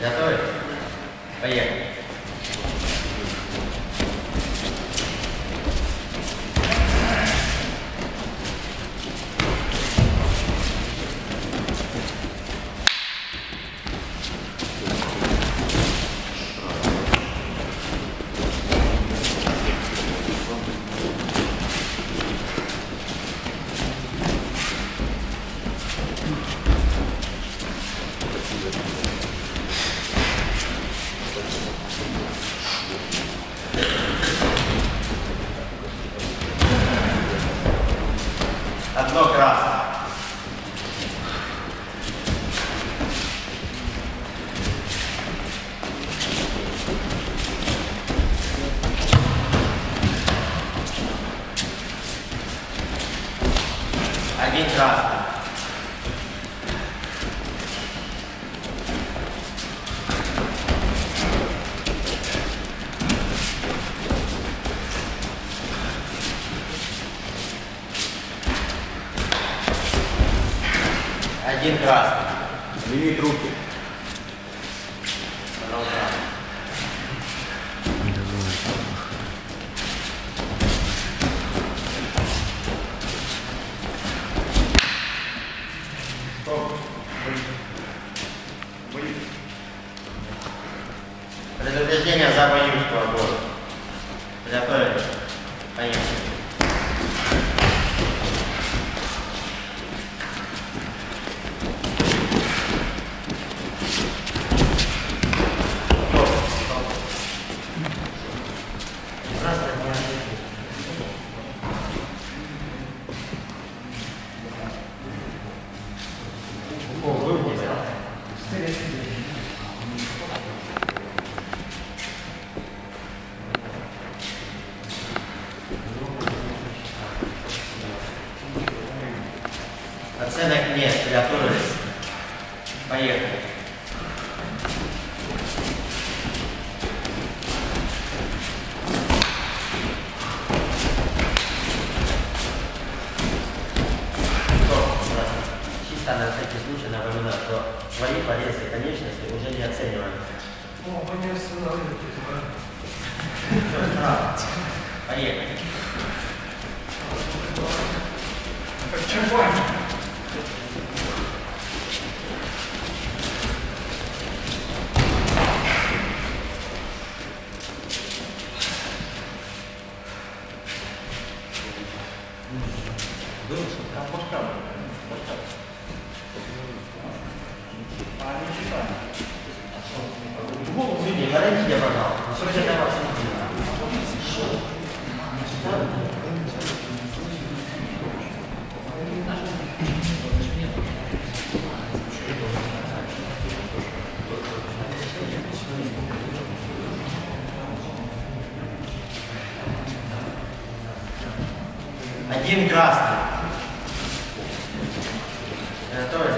Готовы? Поехали. Одно красное. Один красный. Один красный. Лимит руки. Продолжаем. Стоп. Предупреждение за боюшку огонь. Приготовились. Поехали. Оценок нет, приготовились. Поехали. Чисто на всякий случай напоминаю, что свои порезы конечности уже не оцениваются. О, вы не останавливаетесь, Поехали. как чемпион. Люди, говорите, пожалуйста, что это вас один красный. Готовы?